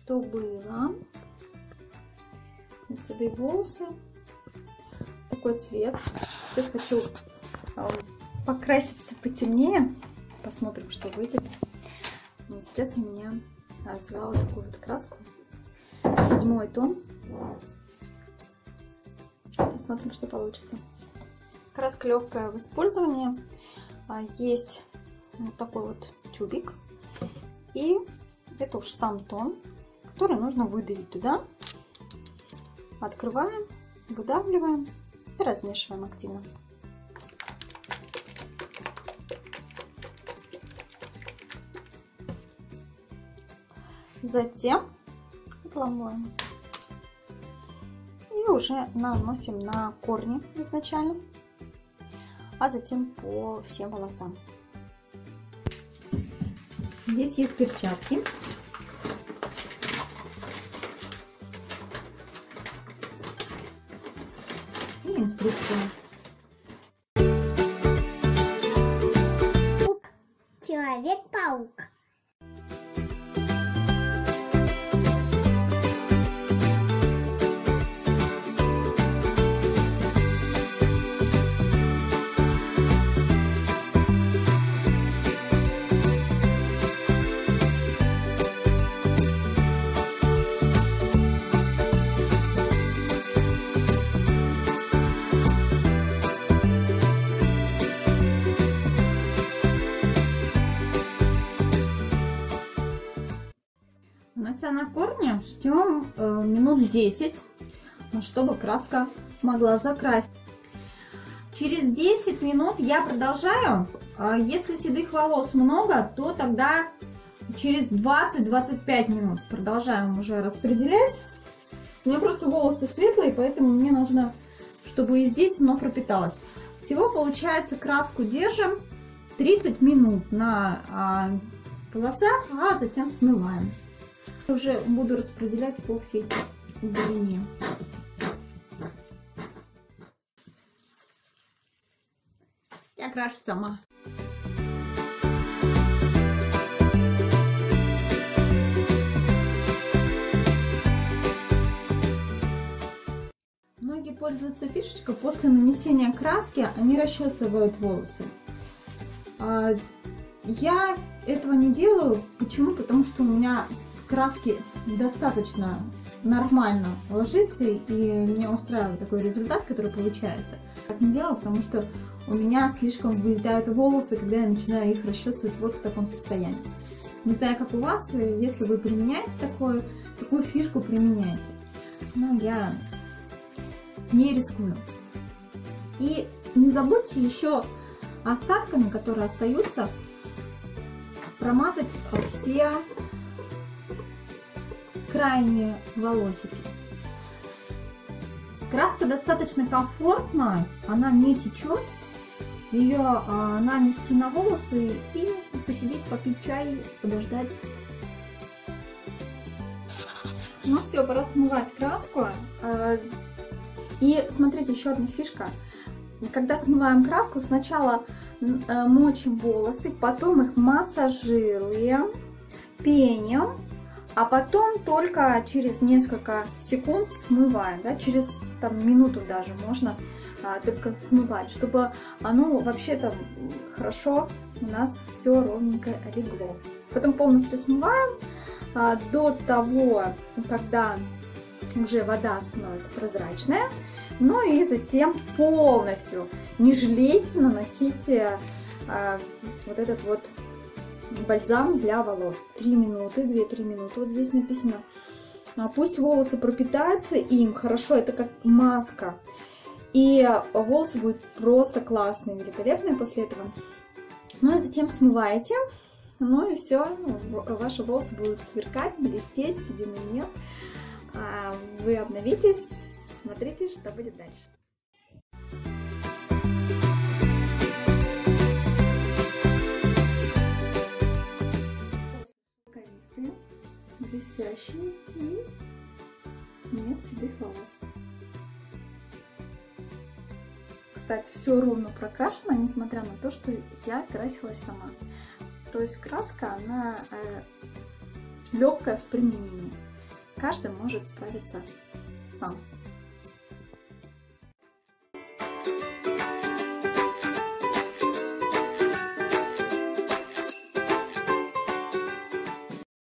что было. Вот сюда и волосы. Такой цвет. Сейчас хочу покраситься потемнее. Посмотрим, что выйдет. Сейчас у меня взяла вот такую вот краску. 7-й тон. Посмотрим, что получится. Краска легкая в использовании. Есть вот такой вот тюбик. И это уж сам тон, который нужно выдавить туда. Открываем, выдавливаем и размешиваем активно. Затем отламываем. И уже наносим на корни изначально, а затем по всем волосам. Здесь есть перчатки. И инструкция. Человек-паук. Нанося на корни, ждем минут 10, чтобы краска могла закрасить. Через 10 минут я продолжаю. Если седых волос много, то тогда через 20-25 минут продолжаем уже распределять. У меня просто волосы светлые, поэтому мне нужно, чтобы и здесь оно пропиталось. Всего получается, краску держим 30 минут на волосах, а затем смываем. Уже буду распределять по всей длине. Я крашу сама. Многие пользуются фишечкой, после нанесения краски они расчесывают волосы. Я этого не делаю. Почему? Потому что у меня краски достаточно нормально ложится, и меня устраивает такой результат, который получается. Так не делаю, потому что у меня слишком вылетают волосы, когда я начинаю их расчесывать вот в таком состоянии. Не знаю, как у вас, если вы применяете такую фишку, применяете. Но я не рискую. И не забудьте еще остатками, которые остаются, промазать все крайние волосики. Краска достаточно комфортная, она не течет, ее нанести на волосы и посидеть, попить чай, подождать. Ну все, пора смывать краску. И смотрите, еще одна фишка. Когда смываем краску, сначала мочим волосы, потом их массажируем, пеним, а потом только через несколько секунд смываем, да, через минуту даже можно только смывать, чтобы оно вообще там хорошо у нас все ровненько легло. Потом полностью смываем до того, когда уже вода становится прозрачная. Ну и затем полностью не жалейте, наносите вот этот вот бальзам для волос. 3 минуты, 2-3 минуты, вот здесь написано. Пусть волосы пропитаются им хорошо, это как маска. И волосы будут просто классные, великолепные после этого. Ну и затем смываете. Ну и все, ваши волосы будут сверкать, блестеть, седины нет. Вы обновитесь, смотрите, что будет дальше. Шелковистые, блестящие и нет седых волос. Кстати, все ровно прокрашено, несмотря на то, что я красилась сама. То есть краска, она легкая в применении. каждый может справиться сам.